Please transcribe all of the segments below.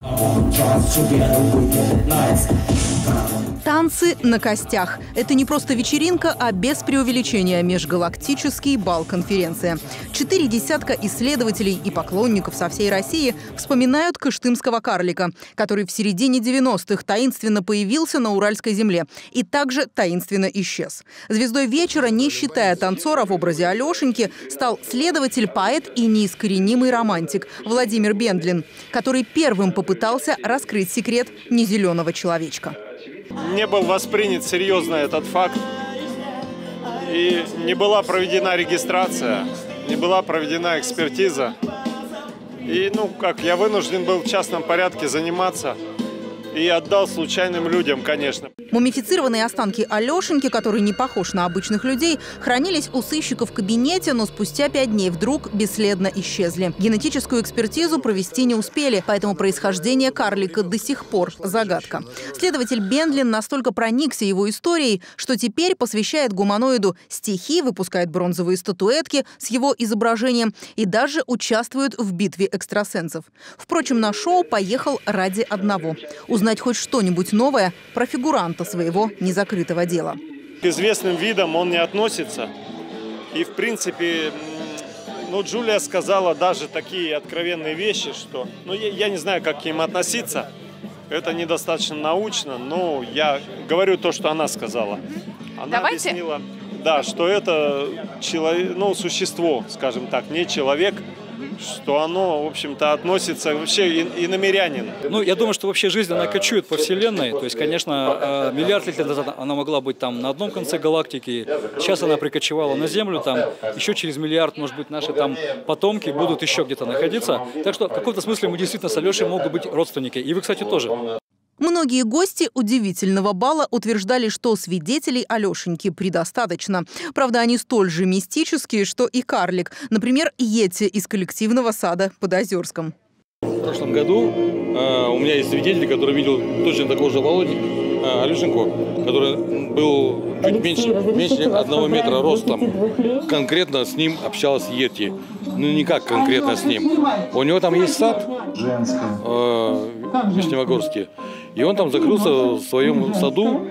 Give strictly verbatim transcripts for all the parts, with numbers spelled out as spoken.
Танцы на костях. Это не просто вечеринка, а без преувеличения межгалактический бал-конференция. Четыре десятка исследователей и поклонников со всей России вспоминают кыштымского карлика, который в середине девяностых таинственно появился на Уральской земле и также таинственно исчез. Звездой вечера, не считая танцора в образе Алешеньки, стал следователь, поэт и неискоренимый романтик Владимир Бендлин, который первым попытался раскрыть секрет незеленого человечка. Не был воспринят серьезно этот факт, и не была проведена регистрация, не была проведена экспертиза. И, ну, как, я вынужден был в частном порядке заниматься и отдал случайным людям, конечно. Мумифицированные останки Алешеньки, который не похож на обычных людей, хранились у сыщиков в кабинете, но спустя пять дней вдруг бесследно исчезли. Генетическую экспертизу провести не успели, поэтому происхождение карлика до сих пор загадка. Следователь Бендлин настолько проникся его историей, что теперь посвящает гуманоиду стихи, выпускает бронзовые статуэтки с его изображением и даже участвует в битве экстрасенсов. Впрочем, на шоу поехал ради одного – узнать хоть что-нибудь новое про фигуранта своего незакрытого дела. К известным видам он не относится. И, в принципе, ну, Джулия сказала даже такие откровенные вещи, что... Ну, я, я не знаю, как к ним относиться. Это недостаточно научно, но я говорю то, что она сказала. Она Давайте. объяснила, да, что это человек, ну, существо, скажем так, не человек, что оно, в общем-то, относится вообще и, и намерянин. Ну, я думаю, что вообще жизнь, она кочует по Вселенной. То есть, конечно, миллиард лет назад она могла быть там на одном конце галактики. Сейчас она прикочевала на Землю. Там еще через миллиард, может быть, наши там потомки будут еще где-то находиться. Так что в каком-то смысле мы действительно с Алешей могут быть родственники. И вы, кстати, тоже. Многие гости удивительного бала утверждали, что свидетелей Алешеньки предостаточно. Правда, они столь же мистические, что и карлик. Например, Йети из коллективного сада под Озерском. В прошлом году э, у меня есть свидетель, который видел точно такого же Володю, э, Алешеньку, который был чуть меньше, меньше одного метра ростом. Конкретно с ним общалась Йети. Ну, не как конкретно с ним. У него там есть сад э, в Вишневогорске. И он там закрылся в своем саду,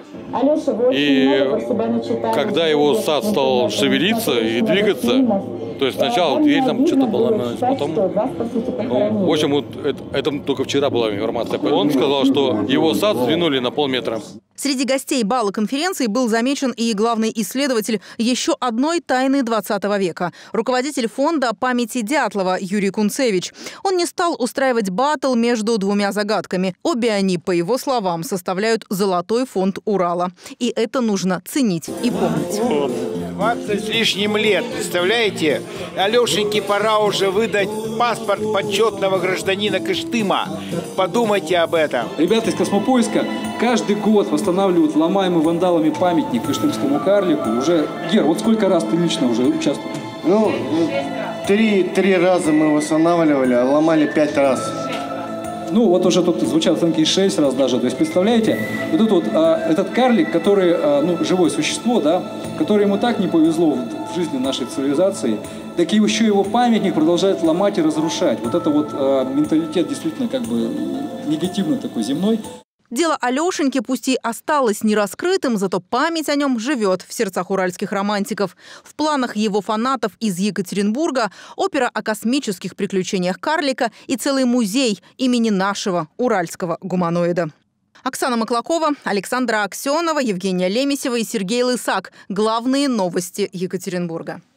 и когда его сад стал шевелиться и двигаться, то есть сначала дверь там что-то поломалась, потом, ну, в общем, вот это, это только вчера была информация. Он сказал, что его сад сдвинули на полметра. Среди гостей бала конференции был замечен и главный исследователь еще одной тайны двадцатого века – руководитель фонда памяти Дятлова Юрий Кунцевич. Он не стал устраивать баттл между двумя загадками. Обе они, по его словам, составляют золотой фонд Урала. И это нужно ценить и помнить. двадцать с лишним лет, представляете? Алешеньке пора уже выдать паспорт почетного гражданина Кыштыма. Подумайте об этом. Ребята из Космопоиска каждый год восстанавливают ломаемый вандалами памятник кыштымскому карлику. Уже, Гер, вот сколько раз ты лично уже участвовал? Ну, три, три раза мы восстанавливали, а ломали пять раз. Ну, вот уже тут звучат оценки шесть раз даже. То есть, представляете, вот этот, вот, а, этот карлик, который, а, ну, живое существо, да, которое ему так не повезло в, в жизни нашей цивилизации, так и еще его памятник продолжает ломать и разрушать. Вот это вот а, менталитет действительно как бы негативно такой земной. Дело Алешеньки пусть и осталось нераскрытым, зато память о нем живет в сердцах уральских романтиков. В планах его фанатов из Екатеринбурга опера о космических приключениях карлика и целый музей имени нашего уральского гуманоида. Оксана Маклакова, Александра Аксенова, Евгения Лемесева и Сергей Лысак. Главные новости Екатеринбурга.